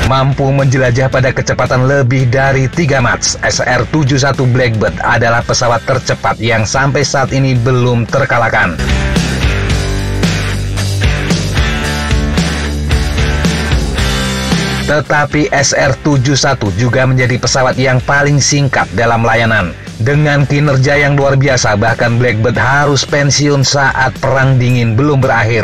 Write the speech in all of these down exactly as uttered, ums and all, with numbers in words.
Mampu menjelajah pada kecepatan lebih dari tiga Mach, S R tujuh puluh satu Blackbird adalah pesawat tercepat yang sampai saat ini belum terkalahkan. Tetapi S R tujuh puluh satu juga menjadi pesawat yang paling singkat dalam layanan. Dengan kinerja yang luar biasa, bahkan Blackbird harus pensiun saat Perang Dingin belum berakhir.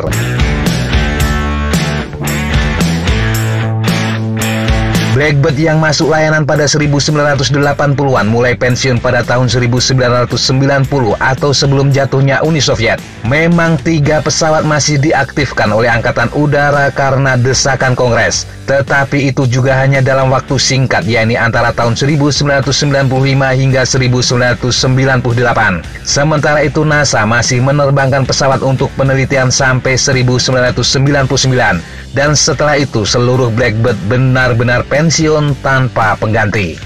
Blackbird yang masuk layanan pada seribu sembilan ratus delapan puluhan mulai pensiun pada tahun seribu sembilan ratus sembilan puluh atau sebelum jatuhnya Uni Soviet. Memang tiga pesawat masih diaktifkan oleh Angkatan Udara karena desakan Kongres. Tetapi itu juga hanya dalam waktu singkat, yakni antara tahun seribu sembilan ratus sembilan puluh lima hingga seribu sembilan ratus sembilan puluh delapan. Sementara itu NASA masih menerbangkan pesawat untuk penelitian sampai seribu sembilan ratus sembilan puluh sembilan. Dan setelah itu seluruh Blackbird benar-benar pensiun tanpa pengganti.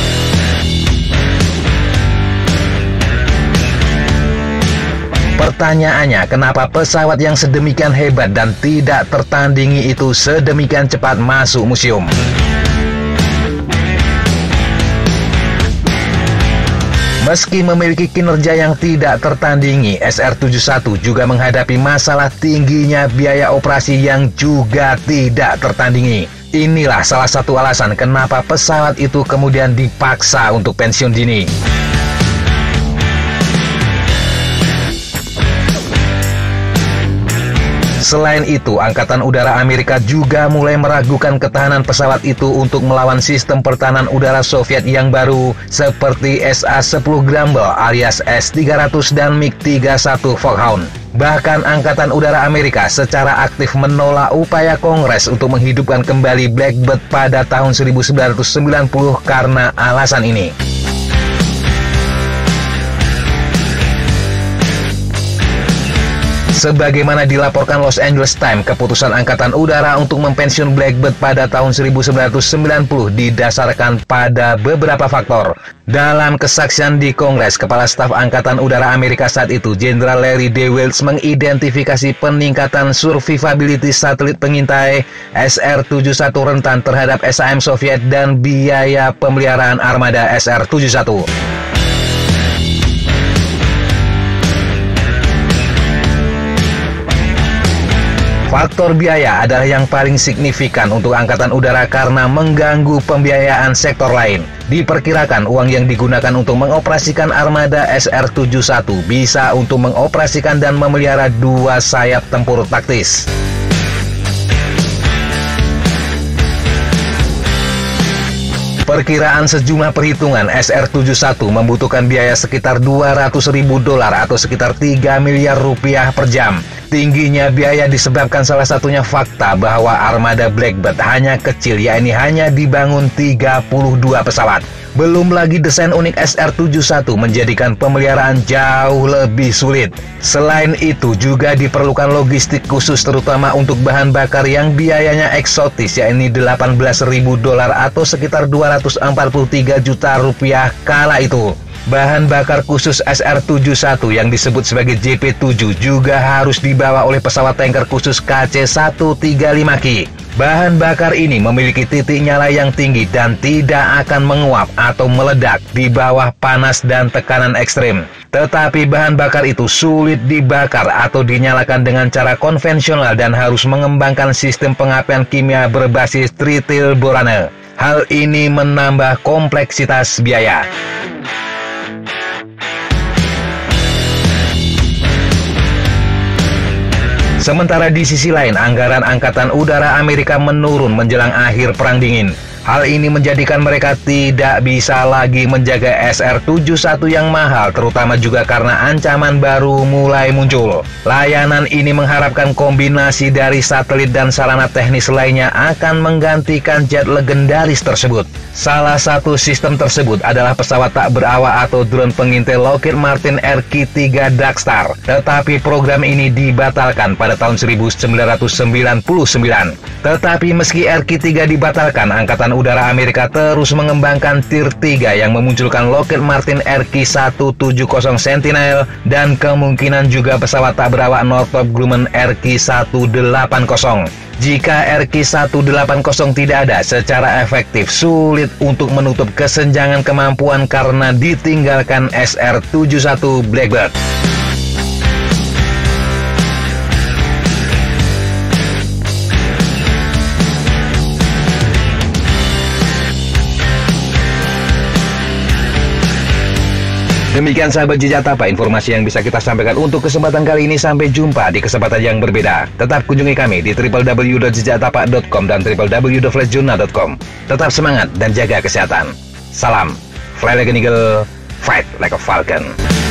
Pertanyaannya, kenapa pesawat yang sedemikian hebat dan tidak tertandingi itu sedemikian cepat masuk museum? Meski memiliki kinerja yang tidak tertandingi, S R tujuh puluh satu juga menghadapi masalah tingginya biaya operasi yang juga tidak tertandingi. Inilah salah satu alasan kenapa pesawat itu kemudian dipaksa untuk pensiun dini. Selain itu, Angkatan Udara Amerika juga mulai meragukan ketahanan pesawat itu untuk melawan sistem pertahanan udara Soviet yang baru seperti S A sepuluh Grumble alias S tiga ratus dan MiG tiga puluh satu Foxhound. Bahkan Angkatan Udara Amerika secara aktif menolak upaya Kongres untuk menghidupkan kembali Blackbird pada tahun seribu sembilan ratus sembilan puluh karena alasan ini. Sebagaimana dilaporkan Los Angeles Times, keputusan Angkatan Udara untuk mempensiun Blackbird pada tahun seribu sembilan ratus sembilan puluh didasarkan pada beberapa faktor. Dalam kesaksian di Kongres, Kepala Staf Angkatan Udara Amerika saat itu, Jenderal Larry D. Welch, mengidentifikasi peningkatan survivability satelit pengintai S R tujuh puluh satu rentan terhadap S A M Soviet dan biaya pemeliharaan armada S R tujuh puluh satu. Faktor biaya adalah yang paling signifikan untuk Angkatan Udara karena mengganggu pembiayaan sektor lain. Diperkirakan uang yang digunakan untuk mengoperasikan armada S R tujuh puluh satu bisa untuk mengoperasikan dan memelihara dua sayap tempur taktis. Perkiraan sejumlah perhitungan, S R tujuh puluh satu membutuhkan biaya sekitar dua ratus ribu dolar atau sekitar tiga miliar rupiah per jam. Tingginya biaya disebabkan salah satunya fakta bahwa armada Blackbird hanya kecil, yakni hanya dibangun tiga puluh dua pesawat. Belum lagi desain unik S R tujuh puluh satu menjadikan pemeliharaan jauh lebih sulit. Selain itu juga diperlukan logistik khusus terutama untuk bahan bakar yang biayanya eksotis, yakni delapan belas ribu dolar atau sekitar dua ratus empat puluh tiga juta rupiah kala itu. Bahan bakar khusus S R tujuh puluh satu yang disebut sebagai J P tujuh juga harus dibawa oleh pesawat tanker khusus K C seratus tiga puluh lima Ki. Bahan bakar ini memiliki titik nyala yang tinggi dan tidak akan menguap atau meledak di bawah panas dan tekanan ekstrim. Tetapi bahan bakar itu sulit dibakar atau dinyalakan dengan cara konvensional dan harus mengembangkan sistem pengapian kimia berbasis tritil borane. Hal ini menambah kompleksitas biaya. Sementara di sisi lain, anggaran Angkatan Udara Amerika menurun menjelang akhir Perang Dingin. Hal ini menjadikan mereka tidak bisa lagi menjaga S R tujuh puluh satu yang mahal, terutama juga karena ancaman baru mulai muncul. Layanan ini mengharapkan kombinasi dari satelit dan sarana teknis lainnya akan menggantikan jet legendaris tersebut. Salah satu sistem tersebut adalah pesawat tak berawak atau drone pengintai Lockheed Martin R Q tiga Darkstar. Tetapi program ini dibatalkan pada tahun seribu sembilan ratus sembilan puluh sembilan. Tetapi meski R Q tiga dibatalkan, Angkatan Udara Amerika terus mengembangkan Tir tiga yang memunculkan Lockheed Martin R Q seratus tujuh puluh Sentinel dan kemungkinan juga pesawat tak berawak Northrop Grumman R Q seratus delapan puluh. Jika R Q seratus delapan puluh tidak ada, secara efektif sulit untuk menutup kesenjangan kemampuan karena ditinggalkan S R tujuh puluh satu Blackbird. Demikian sahabat Jejak Tapa, informasi yang bisa kita sampaikan untuk kesempatan kali ini. Sampai jumpa di kesempatan yang berbeda. Tetap kunjungi kami di w w w dot jejak tapa dot com dan w w w dot flash journal dot com. Tetap semangat dan jaga kesehatan. Salam, fly like an eagle, fight like a falcon.